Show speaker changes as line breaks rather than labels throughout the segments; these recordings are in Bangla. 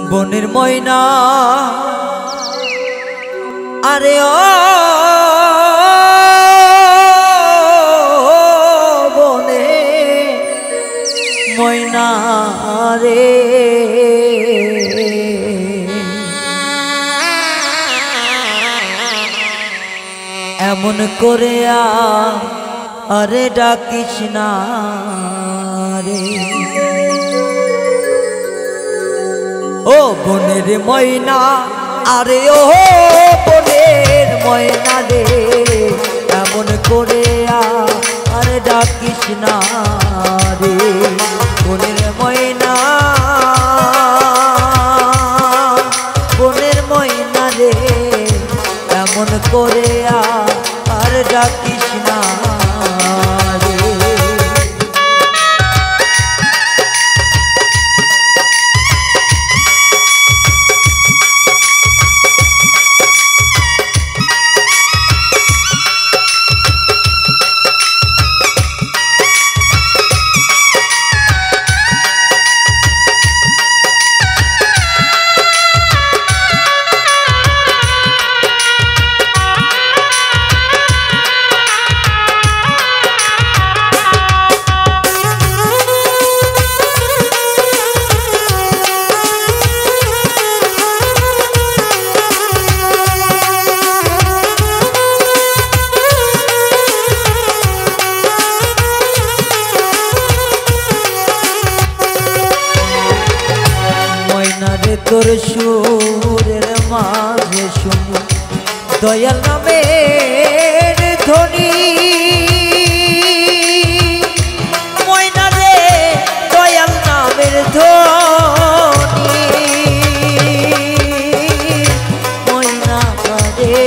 বনের ময়না আরে ও বনে ময়না রে এমন করে আরে ডাকিস না রে ও বনের ময়না আরে ও বনের ময়না রে এমন করে আরে ডাকিস না রে বনের ময়না বনের ময়না রে এমন করে আর ডাকিস না রে তোর সুরের মাঝে শুনি দয়াল নামের ধ্বনি ময়না রে দয়াল নামের ধ্বনি ময়না রে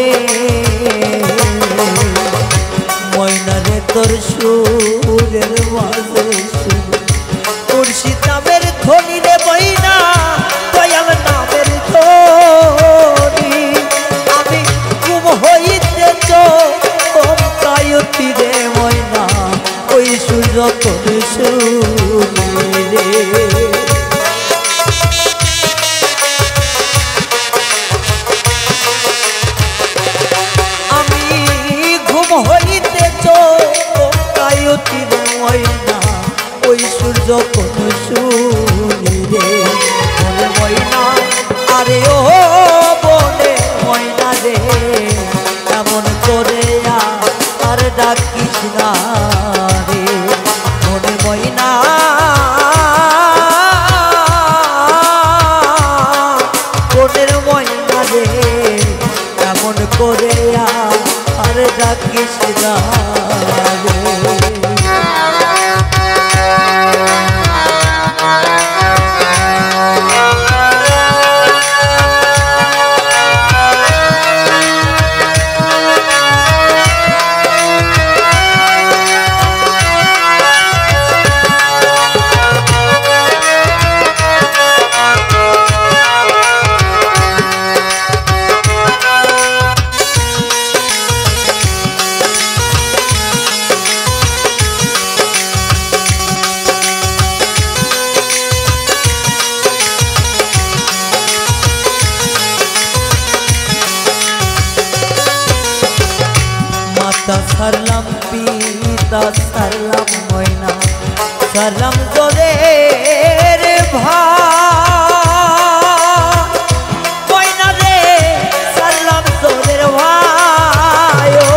ময়না রে তোর সুরের মাঝে শুনি মুর্শিদ নামের ধ্বনি রে ময়না দয়াল নামের ধ্বনি আমি গুম হইতে চমকায়তি রে ময়না ওই সূর্য তোর শুনি রে আমি ঘুম হইতে চমকায়তি রে ময়না ওই সূর্য কোন শুনি রে বনে ময়না আরে ও বনে ময়না রে এমন করে আর ডাকিস না রে বনে ময়না বনের ময়না রে এমন করে আর ডাকিস না রে সারলাম পিতা সারলাম ময়না সারলাম তোদের ভাই ময়না রে সারলাম তোদের ভাই ও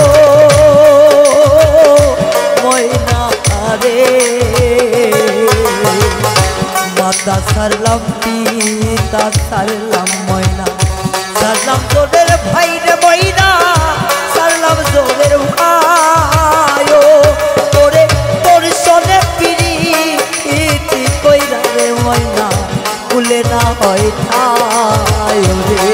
ময়না রে মাতা সারলাম পিতা সারলাম ময়না সারলাম তোদের ভাই রে ময়না সারলাম তোদের ভাই তোরে তোর সনে পিরিতি কইরা রে ময়না ভুলে না হয় ঠায় রে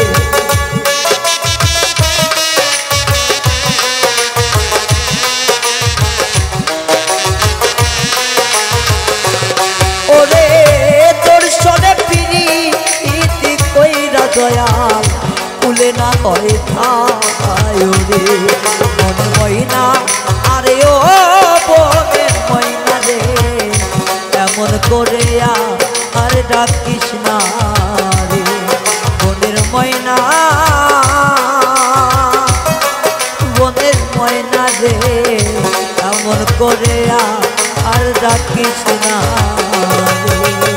ওরে তোর সনে পিরিতি কইরা দয়াল ভুলে না হয় ঠায় রে বনে ময়না আরে ও বনের ময়না রে এমন করে আর ডাকিস না রে বনের ময়না, বনের ময়না রে এমন করে আর ডাকিস না রে।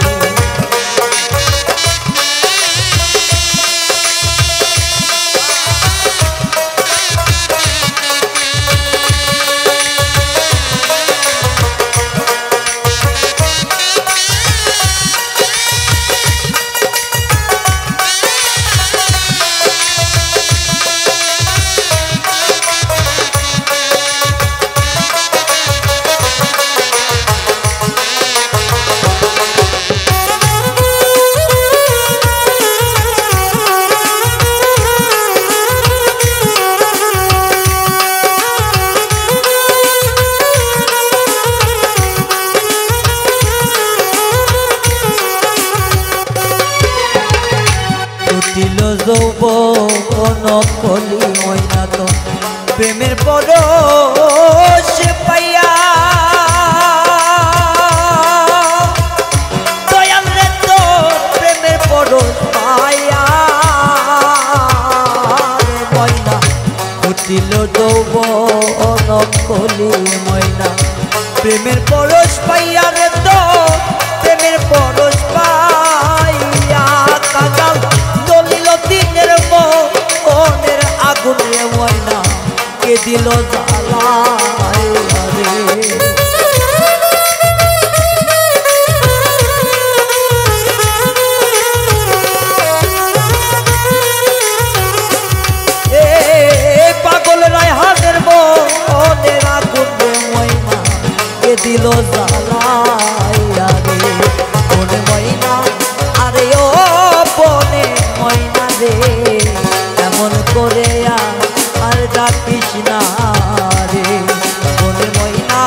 দিল যৌবন কলি ময়না তো প্রেমের পরশ পাইয়া, দয়াল রে তো প্রেমের পরশ পাইয়া ময়না দিল যৌবন কলি ময়না প্রেমের পরশ পাইয়া রে তো প্রেমের পরশ পাইয়া কাজাল দলিল দিনের মনের আগুন রে ময়না কে দিল জ্বালায় রে। পাগল রায়হানের মনের আগুন রে ময়না কে দিল জ্বালায় রে বনে ময়না, আরে ও বনে ময়না রে এমন করে আর ডাকিস না রে বনে ময়না,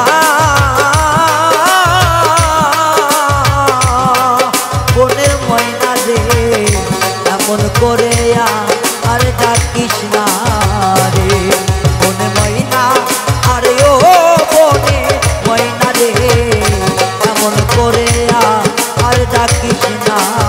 বনের ময়না রে এমন করে আর ডাকিস না রে বনে ময়না, আরে ও বনে ময়না রে এমন করে আর ডাকিস না।